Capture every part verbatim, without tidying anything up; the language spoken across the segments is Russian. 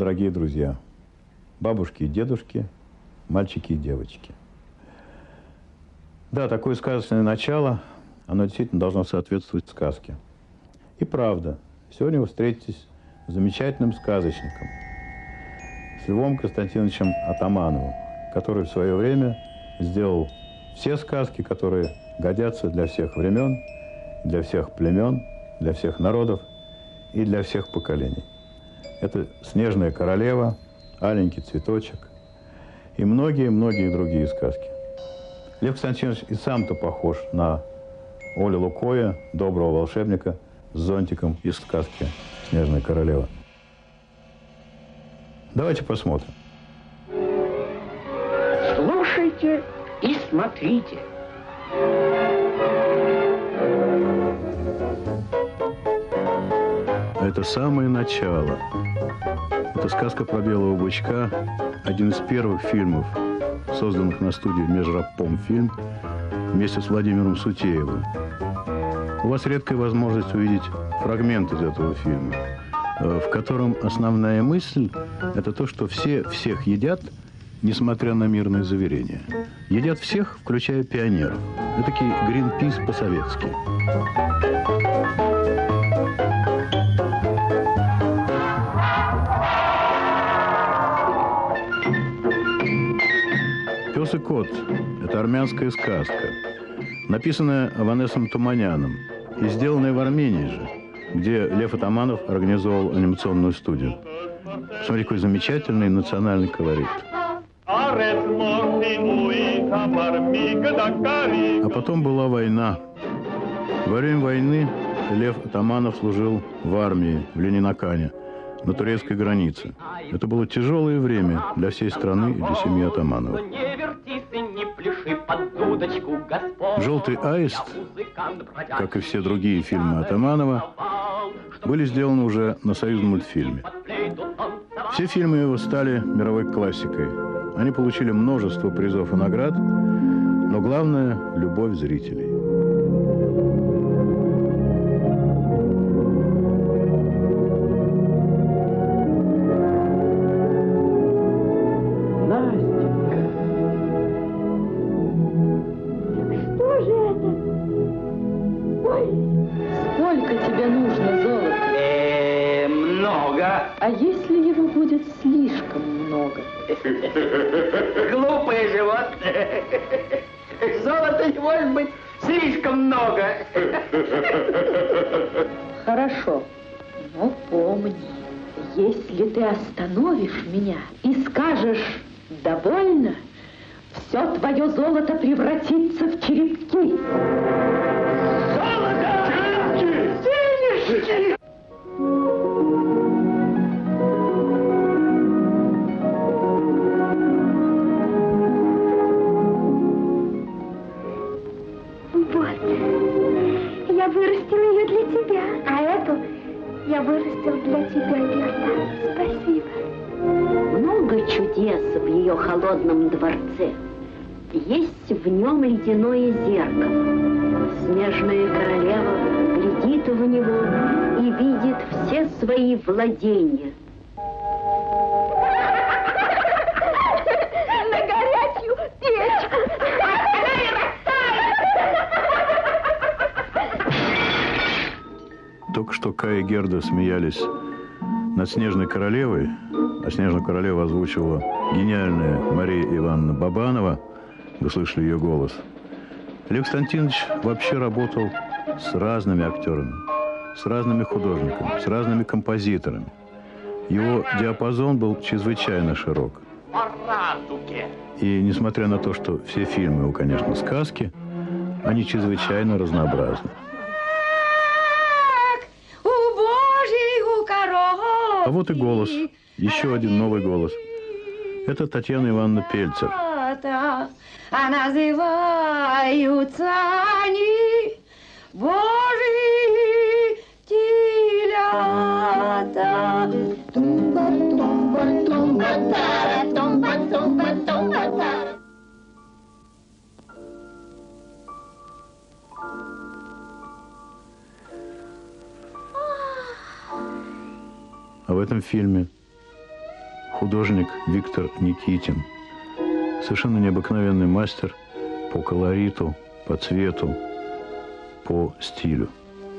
дорогие друзья, бабушки и дедушки, мальчики и девочки. Да, такое сказочное начало, оно действительно должно соответствовать сказке. И правда, сегодня вы встретитесь с замечательным сказочником, с Львом Константиновичем Атамановым, который в свое время сделал все сказки, которые годятся для всех времен, для всех племен, для всех народов и для всех поколений. Это «Снежная королева», «Аленький цветочек» и многие-многие другие сказки. Лев Константинович и сам-то похож на Олю Лукоя, доброго волшебника с зонтиком из сказки «Снежная королева». Давайте посмотрим. Слушайте и смотрите. Это самое начало. Это сказка про белого бычка, один из первых фильмов, созданных на студии Межрабкомфильм вместе с Владимиром Сутеевым. У вас редкая возможность увидеть фрагмент из этого фильма, в котором основная мысль – это то, что все всех едят, несмотря на мирные заверения. Едят всех, включая пионеров. Этакий Гринпис по-советски. «Пес и кот» – это армянская сказка, написанная Аванесом Туманяном и сделанная в Армении же, где Лев Атаманов организовал анимационную студию. Смотри, какой замечательный национальный колорит. А потом была война. Во время войны Лев Атаманов служил в армии в Ленинакане, на турецкой границе. Это было тяжелое время для всей страны и для семьи Атамановых. «Желтый аист», как и все другие фильмы Атаманова, были сделаны уже на союзном мультфильме. Все фильмы его стали мировой классикой. Они получили множество призов и наград, но главное – любовь зрителей. А если его будет слишком много? Глупое животное. Золота не может быть слишком много. Хорошо, но помни, если ты остановишь меня и скажешь «довольно», все твое золото превратится в черепки. Золото! Черепки! Денежки! Я вырастил ее для тебя, а эту я вырастил для тебя, Герда. Спасибо. Много чудес в ее холодном дворце. Есть в нем ледяное зеркало. Снежная королева глядит в него и видит все свои владения. На горячую печку. Только что Кай и Герда смеялись над «Снежной королевой», а «Снежную королеву» озвучивала гениальная Мария Ивановна Бабанова. Вы слышали ее голос. Лев Константинович вообще работал с разными актерами, с разными художниками, с разными композиторами. Его диапазон был чрезвычайно широк. И несмотря на то, что все фильмы его, конечно, сказки, они чрезвычайно разнообразны. А вот и голос. Еще один новый голос. Это Татьяна Ивановна Пельцер. А называются они Божьи телята. Тумба, тумба, тумба, тара, тумба, тумба, тумба, тара. А в этом фильме художник Виктор Никитин. Совершенно необыкновенный мастер по колориту, по цвету, по стилю.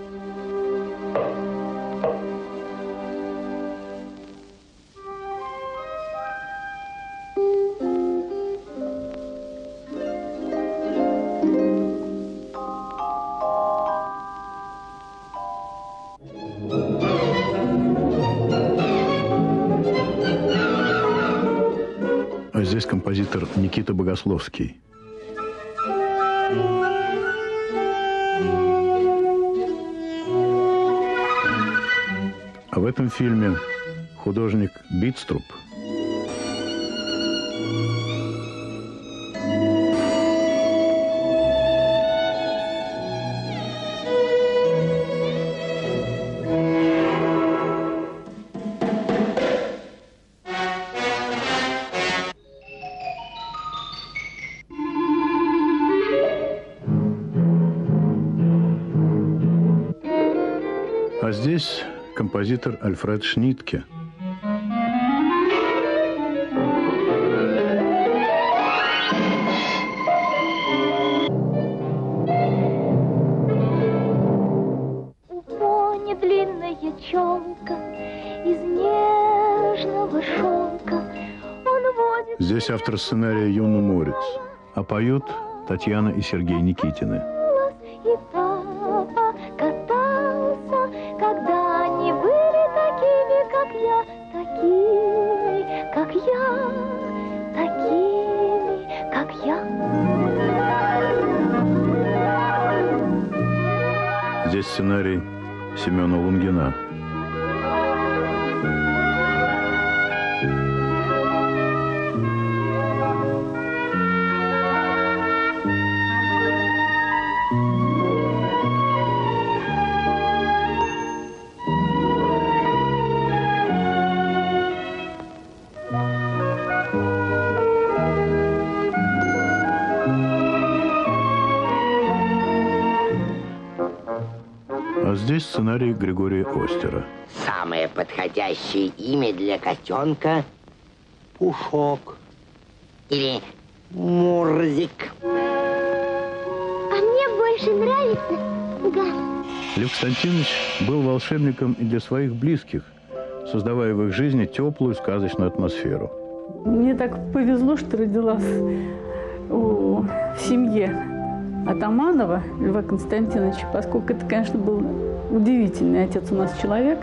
А здесь композитор Никита Богословский. А в этом фильме художник Битструп. А здесь композитор Альфред Шнитке. У пони длинная челка из нежного шелка. Он водит... Здесь автор сценария Юна Морец. А поют Татьяна и Сергей Никитины. И папа катался, когда они были такими, как я, такими, как я, такими, как я. Здесь сценарий Семена Лунгина. А здесь сценарий Григория Остера. Самое подходящее имя для котенка – Пушок или Мурзик. А мне больше нравится Газ. Лев Константинович был волшебником и для своих близких, создавая в их жизни теплую сказочную атмосферу. Мне так повезло, что родилась у, в семье Атаманова Льва Константиновича, поскольку это, конечно, был удивительный отец у нас человек.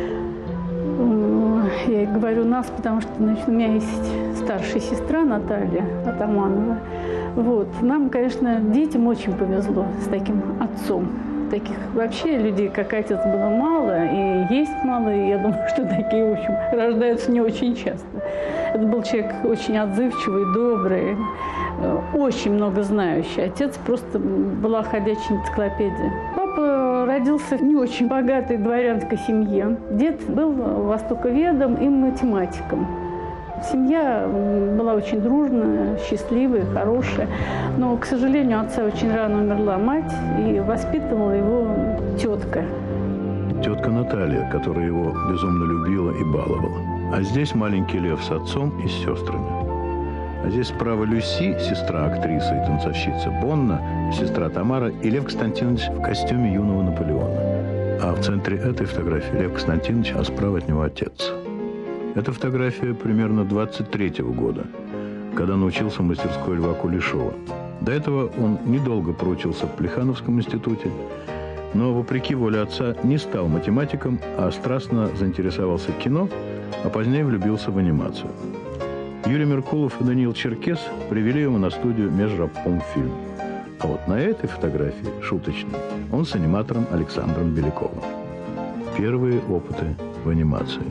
Я говорю «нас», потому что, значит, у меня есть старшая сестра Наталья Атаманова. Вот. Нам, конечно, детям очень повезло с таким отцом. Таких вообще людей, как отец, было мало, и есть мало, и я думаю, что такие, в общем, рождаются не очень часто. Это был человек очень отзывчивый, добрый, очень много знающий. Отец просто была ходячая энциклопедия. Папа родился в не очень богатой дворянской семье. Дед был востоковедом и математиком. Семья была очень дружная, счастливая, хорошая. Но, к сожалению, у отца очень рано умерла мать, и воспитывала его тетка. Тетка Наталья, которая его безумно любила и баловала. А здесь маленький Лев с отцом и с сестрами. А здесь справа Люси, сестра актрисы и танцовщица Бонна, сестра Тамара и Лев Константинович в костюме юного Наполеона. А в центре этой фотографии Лев Константинович, а справа от него отец. Эта фотография примерно двадцать третьего года, когда научился в мастерской Льва Кулешова. До этого он недолго проучился в Плехановском институте, но, вопреки воле отца, не стал математиком, а страстно заинтересовался кино, а позднее влюбился в анимацию. Юрий Меркулов и Даниил Черкес привели его на студию «Межрабкомфильм». А вот на этой фотографии, шуточной, он с аниматором Александром Беляковым. Первые опыты в анимации.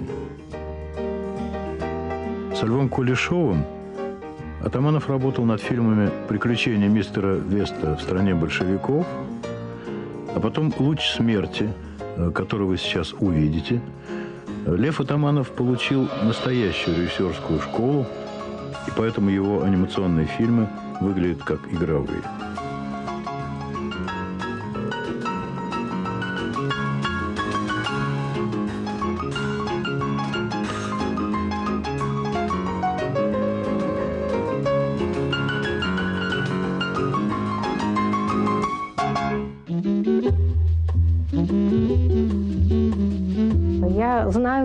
С Львом Кулешовым Атаманов работал над фильмами «Приключения мистера Веста в стране большевиков», а потом «Луч смерти», который вы сейчас увидите. Лев Атаманов получил настоящую режиссерскую школу, и поэтому его анимационные фильмы выглядят как игровые.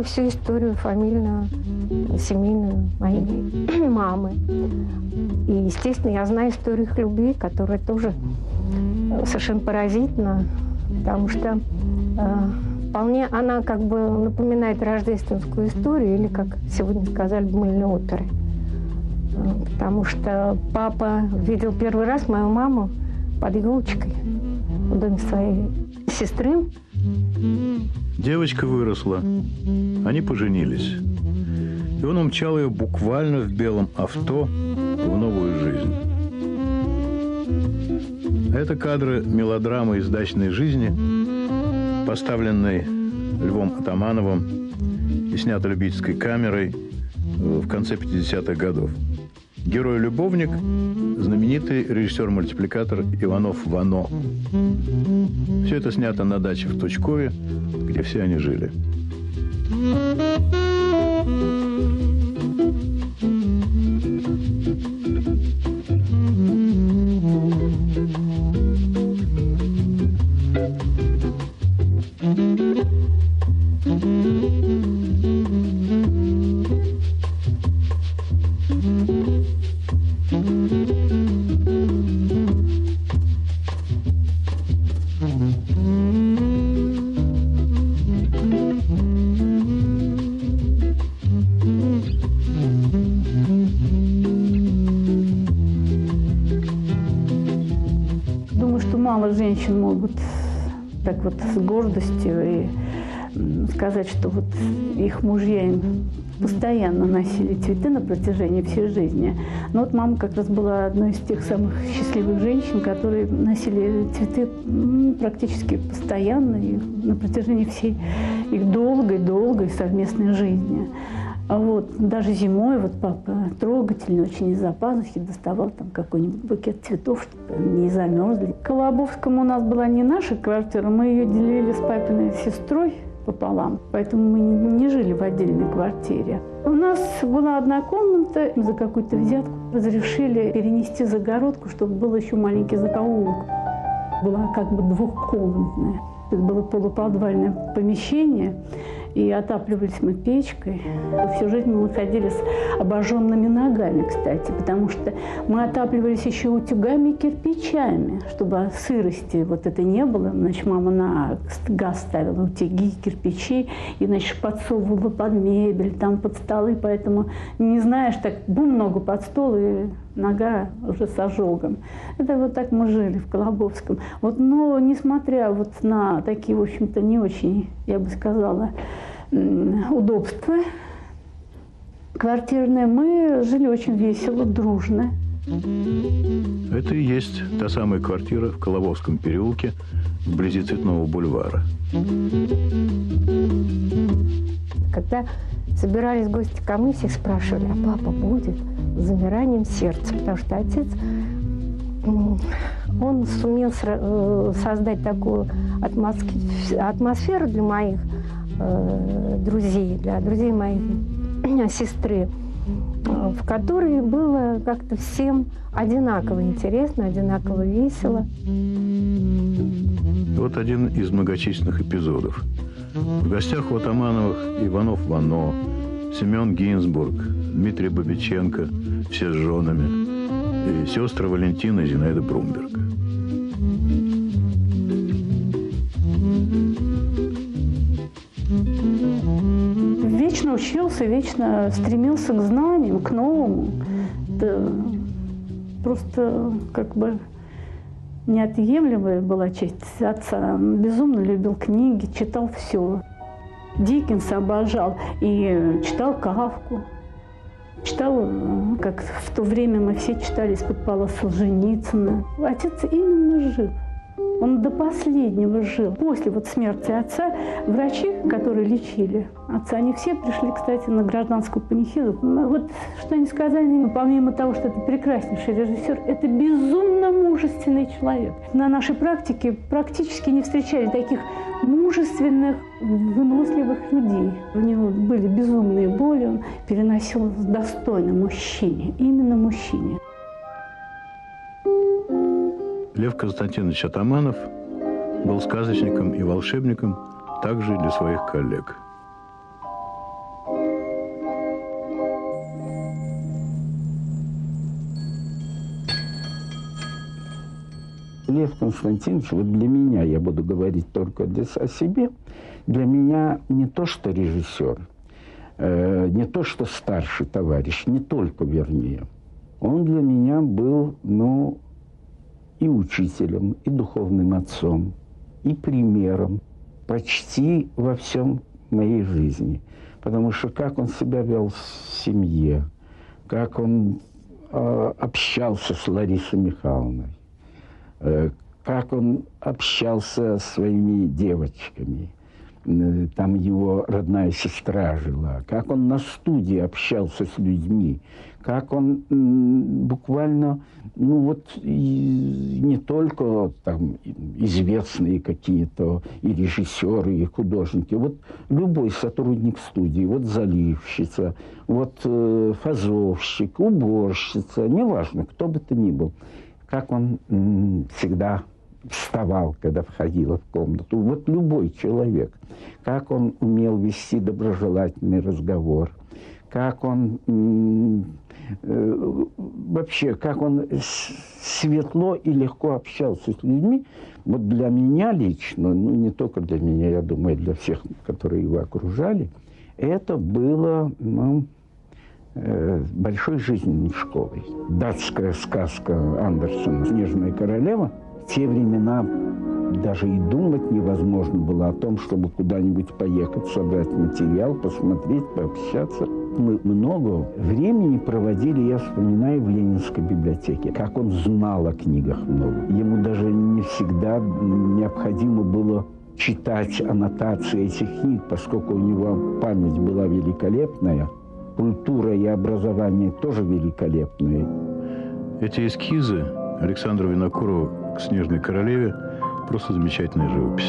всю историю фамильную, семейную моей мамы. И, естественно, я знаю историю их любви, которая тоже совершенно поразительна, потому что э, вполне она как бы напоминает рождественскую историю, или, как сегодня сказали, мыльные оперы. Потому что папа видел первый раз мою маму под елочкой в доме своей сестры. Девочка выросла, они поженились. И он умчал ее буквально в белом авто в новую жизнь. Это кадры мелодрамы из дачной жизни, поставленной Львом Атамановым и снятой любительской камерой в конце пятидесятых годов. Герой-любовник – знаменитый режиссер-мультипликатор Иванов Вано. Все это снято на даче в Тучкове, где все они жили. Мало женщин могут так вот с гордостью и сказать, что вот их мужья им постоянно носили цветы на протяжении всей жизни. Но вот мама как раз была одной из тех самых счастливых женщин, которые носили цветы практически постоянно и на протяжении всей их долгой-долгой совместной жизни. А вот даже зимой вот папа трогательно очень из-за пазухи доставал там какой-нибудь букет цветов, чтобы не замерзли. В Колобовском у нас была не наша квартира, мы ее делили с папиной сестрой пополам, поэтому мы не жили в отдельной квартире. У нас была одна комната, за какую-то взятку разрешили перенести загородку, чтобы был еще маленький закоулок. Была как бы двухкомнатная. Это было полуподвальное помещение, и отапливались мы печкой. Всю жизнь мы ходили с обожженными ногами, кстати, потому что мы отапливались еще утюгами и кирпичами, чтобы сырости вот это не было. Значит, мама на газ ставила утюги, кирпичи, и, значит, подсовывала под мебель, там под столы, поэтому не знаешь, так бум ногу под стол, и нога уже с ожогом. Это вот так мы жили в Колобовском. Вот, но несмотря вот на такие, в общем-то, не очень, я бы сказала, удобства квартирные, мы жили очень весело, дружно. Это и есть та самая квартира в Колобовском переулке, вблизи Цветного бульвара. Когда собирались гости ко мне, всех спрашивали, а папа будет? С замиранием сердца, потому что отец, он сумел создать такую атмосферу для моих э, друзей, для друзей моей сестры, в которой было как-то всем одинаково интересно, одинаково весело. Вот один из многочисленных эпизодов. В гостях у Атамановых Иванов Вано, Семен Гинзбург, Дмитрий Бабиченко, все с женами, и сестры Валентина и Зинаида Брумберг. Вечно учился, вечно стремился к знаниям, к новому. Это просто как бы неотъемлемая была часть отца. Он безумно любил книги, читал все. Диккенса обожал и читал Кафку. Читал, как в то время мы все читали из-под пола Солженицына. Отец именно жил. Он до последнего жил. После вот смерти отца врачи, которые лечили отца, они все пришли, кстати, на гражданскую панихиду. Вот что они сказали, помимо того, что это прекраснейший режиссер, это безумно мужественный человек. На нашей практике практически не встречали таких мужественных, выносливых людей. У него были безумные боли, он переносил достойно мужчине, именно мужчине. Лев Константинович Атаманов был сказочником и волшебником также и для своих коллег. Лев Константинович, вот для меня, я буду говорить только для, о себе, для меня не то, что режиссер, э, не то, что старший товарищ, не только, вернее. Он для меня был, ну, и учителем, и духовным отцом, и примером почти во всем моей жизни. Потому что как он себя вел в семье, как он э, общался с Ларисой Михайловной, э, как он общался со своими девочками. Э, там его родная сестра жила. Как он на студии общался с людьми. Как он м, буквально, ну вот, и не только там известные какие-то и режиссеры, и художники. Вот любой сотрудник студии, вот заливщица, вот э, фазовщик, уборщица, неважно, кто бы то ни был. Как он м, всегда вставал, когда входила в комнату. Вот любой человек. Как он умел вести доброжелательный разговор. Как он... М, вообще, как он светло и легко общался с людьми, вот для меня лично, ну не только для меня, я думаю, для всех, которые его окружали, это было, ну, э, большой жизненной школой. Датская сказка Андерсена «Снежная королева», в те времена даже и думать невозможно было о том, чтобы куда-нибудь поехать, собрать материал, посмотреть, пообщаться. Мы много времени проводили, я вспоминаю, в Ленинской библиотеке. Как он знал о книгах много. Ему даже не всегда необходимо было читать аннотации этих книг, поскольку у него память была великолепная, культура и образование тоже великолепные. Эти эскизы Александра Винокурова к «Снежной королеве» просто замечательная живопись.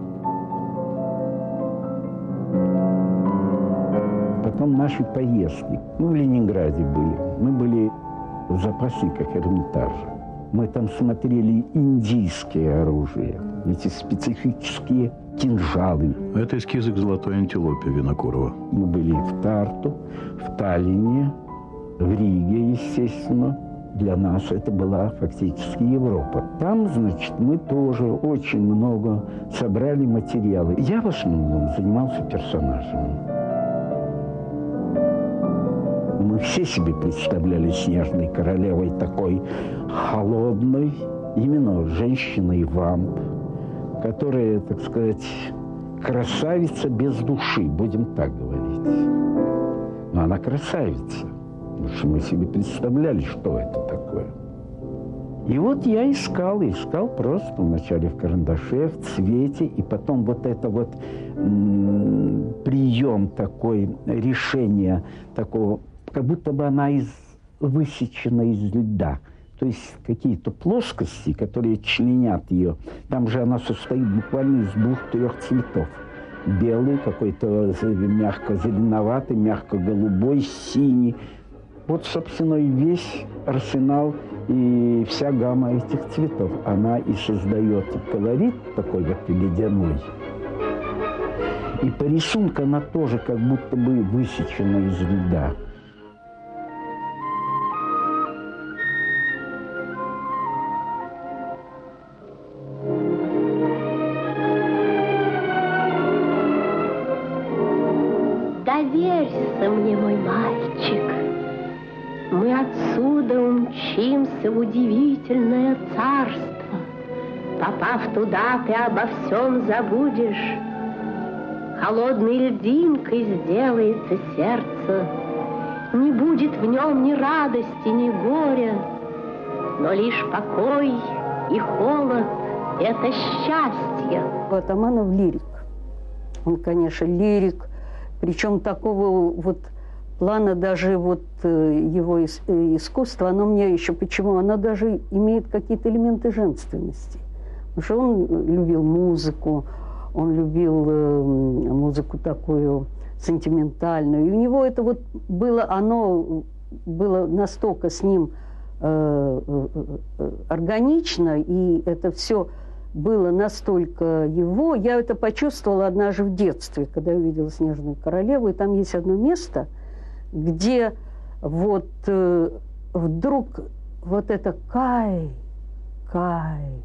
Потом наши поездки. Мы в Ленинграде были. Мы были в запасниках Эрмитажа. Мы там смотрели индийское оружие. Эти специфические кинжалы. Это эскизы к «Золотой антилопе» Винокурова. Мы были в Тарту, в Таллине, в Риге, естественно. Для нас это была фактически Европа. Там, значит, мы тоже очень много собрали материалы. Я в основном занимался персонажами. Мы все себе представляли Снежной королевой такой холодной, именно женщиной-вамп, которая, так сказать, красавица без души, будем так говорить. Но она красавица. Потому что мы себе представляли, что это такое. И вот я искал, искал просто вначале в карандаше, в цвете, и потом вот это вот м- прием такой, решение такого, как будто бы она из, высечена из льда. То есть какие-то плоскости, которые членят ее. Там же она состоит буквально из двух-трех цветов. Белый, какой-то мягко-зеленоватый, мягко-голубой, синий. Вот, собственно, и весь арсенал и вся гамма этих цветов. Она и создает колорит такой вот ледяной. И по рисунку она тоже как будто бы высечена из льда. Доверься мне, мой мальчик. Мы отсюда умчимся в удивительное царство. Попав туда, ты обо всем забудешь. Холодной льдинкой сделается сердце. Не будет в нем ни радости, ни горя, но лишь покой и холод — это счастье. Атаманов лирик. Он, конечно, лирик, причем такого вот плана даже вот его искусства, оно мне еще почему? Оно даже имеет какие-то элементы женственности. Потому что он любил музыку, он любил музыку такую сентиментальную. И у него это вот было, оно было настолько с ним э, э, органично, и это все было настолько его. Я это почувствовала однажды в детстве, когда я увидела «Снежную королеву», и там есть одно место, где вот э, вдруг вот это «Кай, Кай,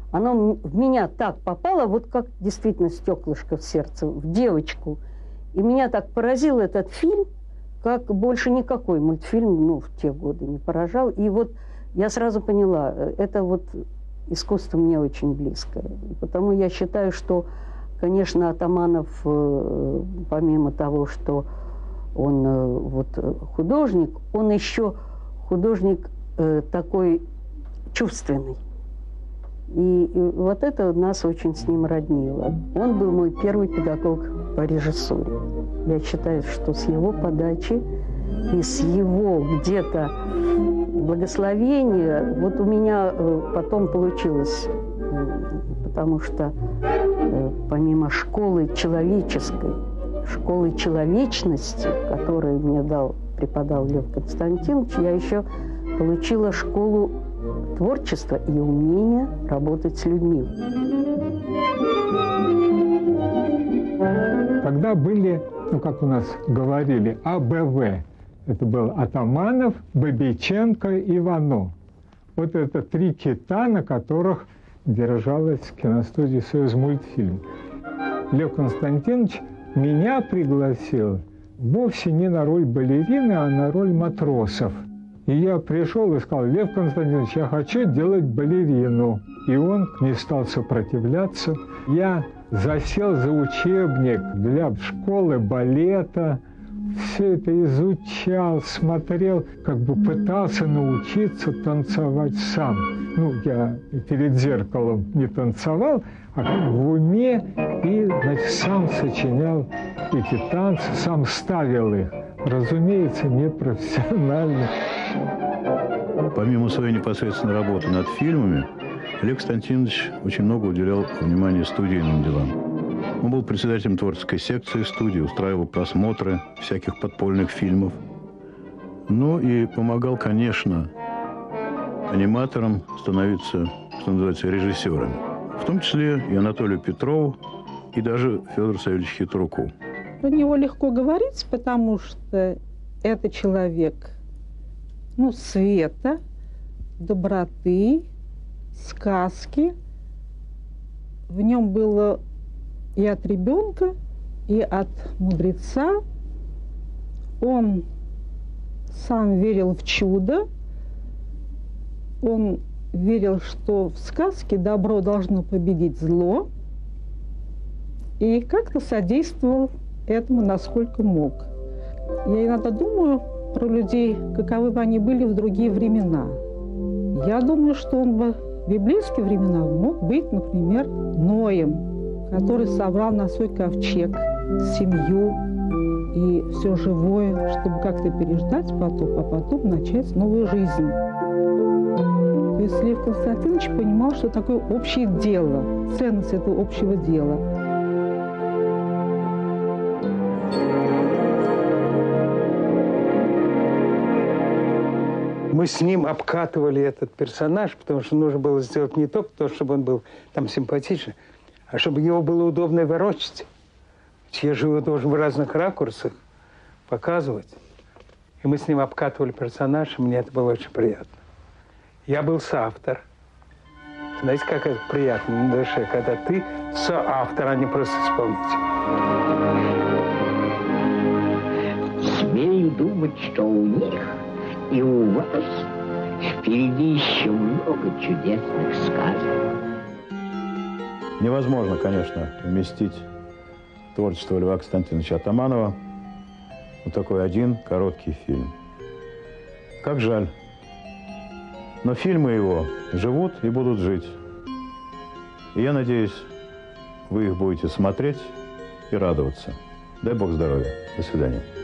оно в меня так попало, вот как действительно стеклышко в сердце, в девочку. И меня так поразил этот фильм, как больше никакой мультфильм, ну, в те годы не поражал. И вот я сразу поняла, это вот искусство мне очень близкое. И потому я считаю, что, конечно, Атаманов, помимо того, что он вот художник, он еще художник такой чувственный. И, и вот это нас очень с ним роднило. Он был мой первый педагог по режиссуре. Я считаю, что с его подачи и с его где-то благословения вот у меня потом получилось, потому что помимо школы человеческой, школы человечности, которую мне дал, преподал Лев Константинович, я еще получила школу творчества и умения работать с людьми. Тогда были, ну, как у нас говорили, А Б В. Это был Атаманов, Бабиченко и Вано. Вот это три кита, на которых держалась киностудия «Союзмультфильм». Лев Константинович меня пригласил вовсе не на роль балерины, а на роль матросов. И я пришел и сказал: Лев Константинович, я хочу делать балерину. И он не стал сопротивляться. Я засел за учебник для школы балета, все это изучал, смотрел, как бы пытался научиться танцевать сам. Ну, я перед зеркалом не танцевал, а как в уме, и, значит, сам сочинял эти танцы, сам ставил их. Разумеется, непрофессионально. Помимо своей непосредственной работы над фильмами, Лев Константинович очень много уделял внимания студийным делам. Он был председателем творческой секции студии, устраивал просмотры всяких подпольных фильмов. Ну и помогал, конечно, аниматорам становиться, что называется, режиссерами. В том числе и Анатолию Петрову, и даже Федору Савельевичу Хитруку. Про него легко говорить, потому что это человек, ну, света, доброты, сказки. В нем было и от ребенка, и от мудреца. Он сам верил в чудо. Он верил, что в сказке добро должно победить зло. И как-то содействовал этому, насколько мог. Я иногда думаю про людей, каковы бы они были в другие времена. Я думаю, что он бы в библейские времена мог быть, например, Ноем, который собрал на свой ковчег семью и все живое, чтобы как-то переждать потоп, а потом начать новую жизнь. То есть Лев Константинович понимал, что такое общее дело, ценность этого общего дела. Мы с ним обкатывали этот персонаж, потому что нужно было сделать не только то, чтобы он был там симпатичный, а чтобы его было удобно ворочать. Я же его должен в разных ракурсах показывать. И мы с ним обкатывали персонаж, и мне это было очень приятно. Я был соавтор. Знаете, как это приятно на душе, когда ты соавтор, а не просто исполнитель. Смею думать, что у них и у вас впереди еще много чудесных сказок. Невозможно, конечно, вместить творчество Льва Константиновича Атаманова в такой один короткий фильм. Как жаль. Но фильмы его живут и будут жить. И я надеюсь, вы их будете смотреть и радоваться. Дай Бог здоровья. До свидания.